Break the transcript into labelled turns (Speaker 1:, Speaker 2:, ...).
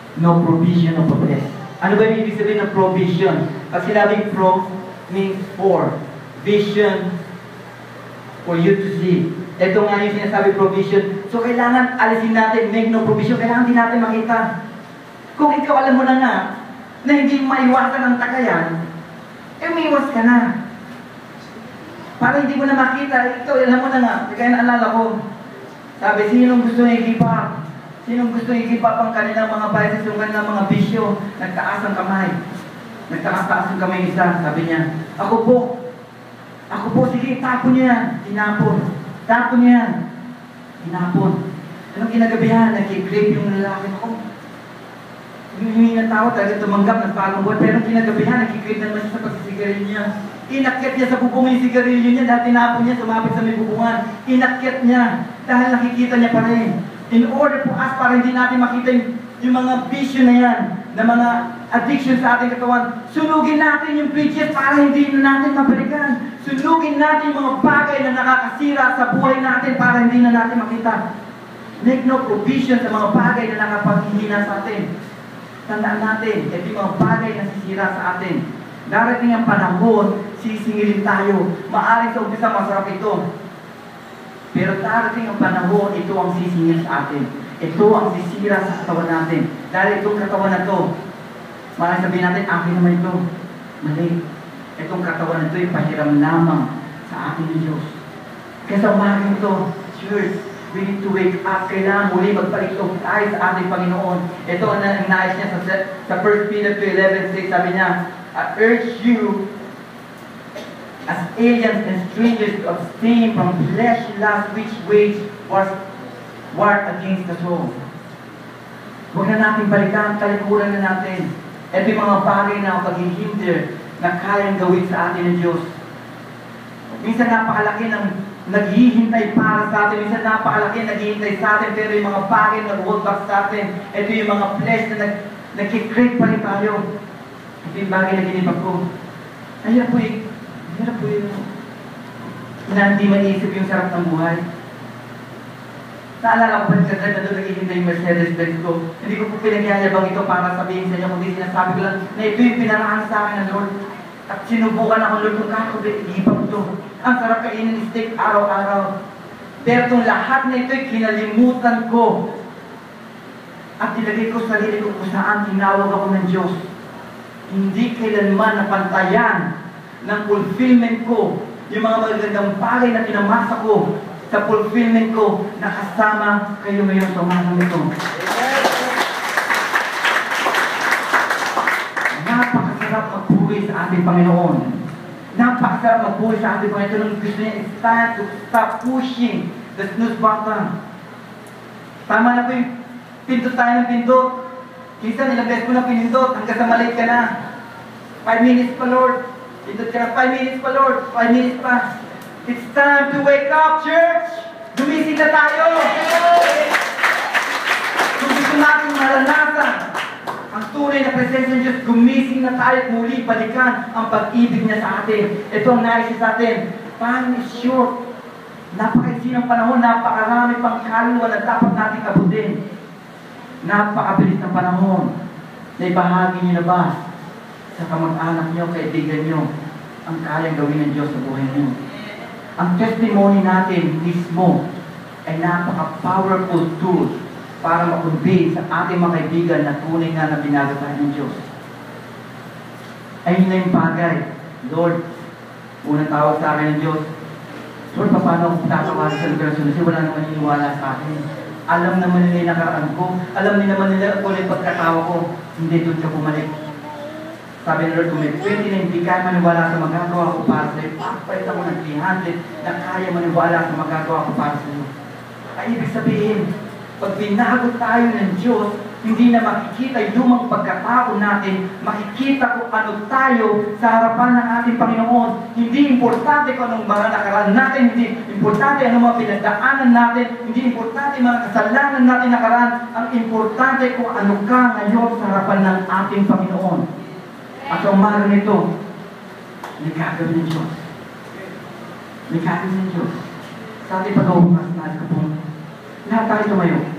Speaker 1: no provision of a bless. Ano ba yung ibig sabihin ng provision? Pag sinabing pro means for, vision for you to see. Ito nga yung sinasabi provision. So kailangan alisin natin, make no provision. Kailangan din natin makita. Kung ikaw alam mo na nga, na hindi maiwasan ang takayan, umiwas ka na. Para hindi mo na makita, ito, alam mo na nga, kaya naalala ko, sabi, sinong gusto na i-give up? Sinong gusto i-give up ang kanilang mga biases, yung kanilang mga bisyo? Nagtaas ang kamay. Nagtaas ang kamay isa, sabi niya, ako po, sige, tapon niyo yan. Tinapon. Tapon niyo yan. Tinapon. Anong kinagabihan? Nag-i-grave yung lalaki ko. Hindi ng tao talaga tumanggap ng bagong buwan, pero kinagabihan, nag-i-grave naman siya sa pagsisigarilyo niya. Inakyat niya sa bubong yung sigarilyo niya, dahil tinapon niya, sumapit sa may bubungan. Inakyat niya, dahil nakikita niya pa rin. In order for us, para hindi natin makita yung mga bisyo na yan, na mga addiction sa ating katawan, sunugin natin yung bridges para hindi na natin mabalikan. Sunugin natin yung mga bagay na nakakasira sa buhay natin para hindi na natin makita. Make no provision sa mga bagay na nakapaghihina sa atin. Tandaan natin, ito yung mga bagay na sisira sa atin. Darating ang panahon, sisingilin tayo. Maaring sa umpisa masarap ito. Pero darating ang panahon, ito ang sisingil sa atin. Ito ang sisira sa katawan natin. Dahil itong katawan na ito, maaaring sabihin natin, akin naman ito. Mali. Itong katawan na ito ay pahiram lamang sa atin ng Diyos. Kaya sa umagang ito, church, we need to wake up. Kailangan muli magpalitog tayo sa ating Panginoon. Ito ang nais niya sa 1 Peter 2:11-6. Sabi niya, I urge you as aliens and strangers to abstain from fleshly lust which wage war against the soul. Huwag na natin balikan, talikuran na natin. Ito yung mga bagay na paghihinder na kayang gawin sa atin ng Diyos. Minsan napakalaki ng naghihintay para sa atin. Minsan napakalaki naghihintay sa atin, pero yung mga bagay na hold back sa atin, ito yung mga flesh na nagkikrave pa rin tayo. Ito yung bagay na ginibag ko. Hirap po yun. Na hindi maisip yung sarap ng buhay. Naalala ko pa na doon naghihintay yung Mercedes-Benz ko. Hindi ko po pinagyayabang ito para sabihin sa inyo, kundi sinasabi ko lang na ito yung pinarahan sa akin ng Lord. At sinubukan ako, Lord, kung kakabit, ibang ito. Ang sarap kainin ng steak araw-araw. Pero itong lahat na ito'y kinalimutan ko. At ilagay ko sa sarili ko kung saan tinawag ako ng Diyos. Hindi kailanman napantayan ng fulfillment ko. Yung mga magagandang bagay na pinamasa ko sa fulfillment ko, nakasama kayo ngayon sa umagang ito. Napakasarap magbuhay sa ating Panginoon. Napakasarap magbuhay sa ating Panginoon. Ito nung gusto niya, it's time to stop pushing the snooze button. Tama na po yung pindot tayo ng pindot. Minsan, ilang beses ko na pinindot, hanggang sa maliit ka na. 5 minutes pa, Lord. Pindot ka na, 5 minutes pa, Lord. 5 minutes pa. It's time to wake up, church! Gumising na tayo! Kung gusto natin maranasan ang tunay na presensya ng Diyos, gumising na tayo at muli balikan ang pag-ibig niya sa atin. Ito ang nais sa atin. Time is short. Napakaiksi ng panahon, napakarami pang kaluluwa na dapat natin abutin. Napakabilis ng panahon na ibahagi niyo na ba sa kamag-anak niyo, kaibigan niyo, ang kayang gawin ng Diyos sa buhay niyo. Ang testimony natin mismo ay napaka-powerful tool para makonvince sa ating mga kaibigan na tunay nga na binago tayo ng Diyos. Ayun na yung bagay. Lord, unang tawag sa akin ng Diyos, Lord, paano ako tatawag sa lugar kasi wala naman niniwala sa akin. Alam naman nila yung nakaraan ko. Alam nila naman nila kung yung pagkatawa ko. Hindi doon ka bumalik. Sabi ni Lord, kung may 20 na hindi kaya maniwala sa magagawa ko para sa iyo, papalit ako ng 300 na kaya maniwala sa magagawa ko para sa iyo. Ay ibig sabihin, pag binago tayo ng Diyos, hindi na makikita yung lumang pagkatao natin, makikita kung ano tayo sa harapan ng ating Panginoon. Hindi importante kung anong mga nakaraan natin, hindi importante anong mga pinagdaanan natin, hindi importante mga kasalanan natin nakaraan. Ang importante kung ano ka ngayon sa harapan ng ating Panginoon. At ang umaga nito, ligagawin ng Diyos. Ligagawin ng Diyos. Sa ating pag-uupas na ito po, lahat tayo tumayo.